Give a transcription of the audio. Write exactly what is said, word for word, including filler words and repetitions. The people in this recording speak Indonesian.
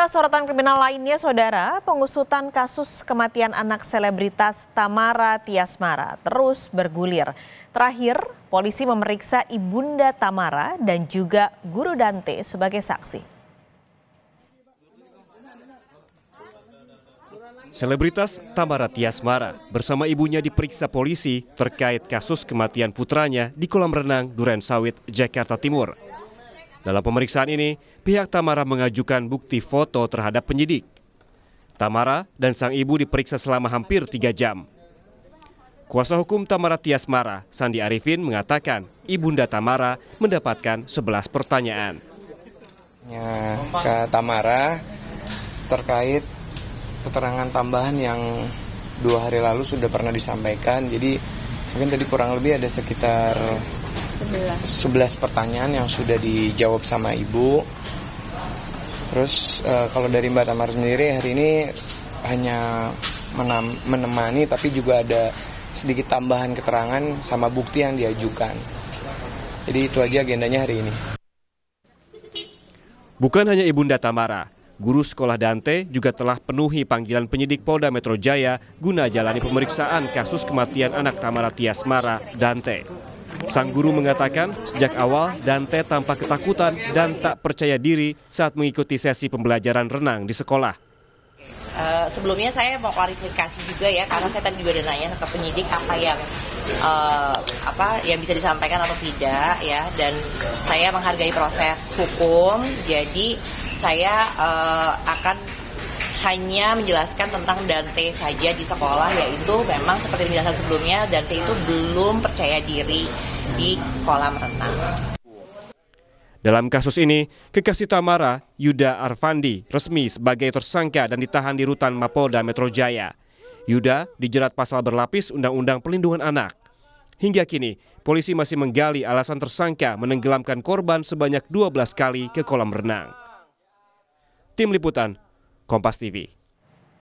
Kita sorotan kriminal lainnya, Saudara. Pengusutan kasus kematian anak selebritas Tamara Tiasmara terus bergulir. Terakhir, polisi memeriksa ibunda Tamara dan juga guru Dante sebagai saksi. Selebritas Tamara Tiasmara bersama ibunya diperiksa polisi terkait kasus kematian putranya di kolam renang Durensawit, Jakarta Timur. Dalam pemeriksaan ini, pihak Tamara mengajukan bukti foto terhadap penyidik. Tamara dan sang ibu diperiksa selama hampir tiga jam. Kuasa hukum Tamara Tiasmara, Sandi Arifin, mengatakan ibunda Tamara mendapatkan sebelas pertanyaan. Ya, ke Tamara terkait keterangan tambahan yang dua hari lalu sudah pernah disampaikan. Jadi mungkin tadi kurang lebih ada sekitar sebelas pertanyaan yang sudah dijawab sama ibu. Terus e, kalau dari Mbak Tamara sendiri hari ini hanya menam, menemani, tapi juga ada sedikit tambahan keterangan sama bukti yang diajukan. Jadi itu aja agendanya hari ini. Bukan hanya ibunda Tamara, guru sekolah Dante juga telah penuhi panggilan penyidik Polda Metro Jaya guna jalani pemeriksaan kasus kematian anak Tamara Tiasmara, Dante. Sang guru mengatakan sejak awal Dante tampak ketakutan dan tak percaya diri saat mengikuti sesi pembelajaran renang di sekolah. Uh, sebelumnya saya mau klarifikasi juga ya, karena saya tadi juga ada nanya ke penyidik apa yang uh, apa yang bisa disampaikan atau tidak ya, dan saya menghargai proses hukum, jadi saya uh, akan hanya menjelaskan tentang Dante saja di sekolah, yaitu memang seperti penjelasan sebelumnya, Dante itu belum percaya diri di kolam renang. Dalam kasus ini, kekasih Tamara, Yuda Arfandi, resmi sebagai tersangka dan ditahan di rutan Mapolda Metro Jaya. Yuda dijerat pasal berlapis Undang-Undang Perlindungan Anak. Hingga kini, polisi masih menggali alasan tersangka menenggelamkan korban sebanyak dua belas kali ke kolam renang. Tim Liputan, Kompas T V.